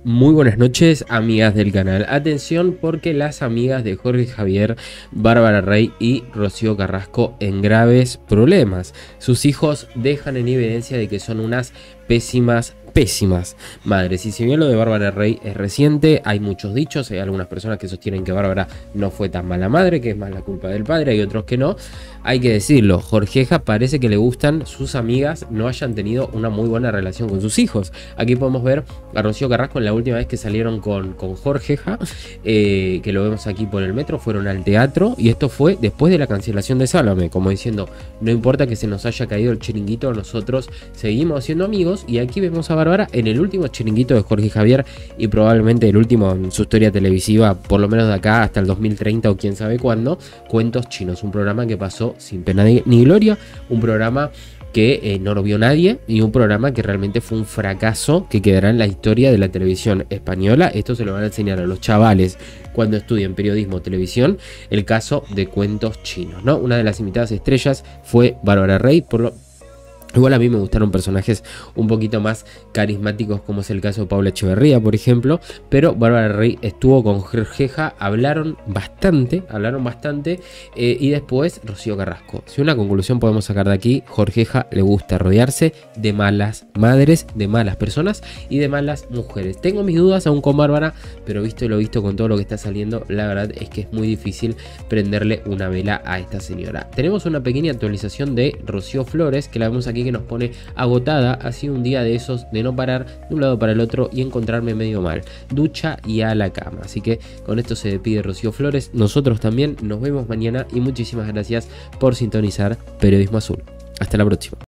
Muy buenas noches, amigas del canal. Atención, porque las amigas de Jorge Javier, Bárbara Rey y Rocío Carrasco en graves problemas. Sus hijos dejan en evidencia de que son unas pésimas madres. Y si bien lo de Bárbara Rey es reciente, hay muchos dichos, hay algunas personas que sostienen que Bárbara no fue tan mala madre, que es más la culpa del padre, hay otros que no. Hay que decirlo, Jorgeja parece que le gustan sus amigas no hayan tenido una muy buena relación con sus hijos. Aquí podemos ver a Rocío Carrasco en la última vez que salieron con Jorgeja, que lo vemos aquí por el metro, fueron al teatro, y esto fue después de la cancelación de Sálvame, como diciendo, no importa que se nos haya caído el chiringuito, nosotros seguimos siendo amigos. Y aquí vemos a Bárbara en el último chiringuito de Jorge Javier, y probablemente el último en su historia televisiva, por lo menos de acá hasta el 2030 o quién sabe cuándo, Cuentos Chinos, un programa que pasó sin pena ni gloria, un programa que no lo vio nadie, y un programa que realmente fue un fracaso que quedará en la historia de la televisión española. Esto se lo van a enseñar a los chavales cuando estudien periodismo o televisión, el caso de Cuentos Chinos, ¿no? Una de las invitadas estrellas fue Bárbara Rey, igual a mí me gustaron personajes un poquito más carismáticos, como es el caso de Paula Echeverría, por ejemplo. Pero Bárbara Rey estuvo con Jorgeja, hablaron bastante. Y después Rocío Carrasco. Si una conclusión podemos sacar de aquí, Jorgeja le gusta rodearse de malas madres, de malas personas y de malas mujeres. Tengo mis dudas aún con Bárbara, pero visto lo visto con todo lo que está saliendo, la verdad es que es muy difícil prenderle una vela a esta señora. Tenemos una pequeña actualización de Rocío Flores, que la vemos aquí, que nos pone agotada. Ha sido un día de esos de no parar de un lado para el otro y encontrarme medio mal, ducha y a la cama. Así que con esto se despide Rocío Flores. Nosotros también nos vemos mañana y muchísimas gracias por sintonizar Periodismo Azul. Hasta la próxima.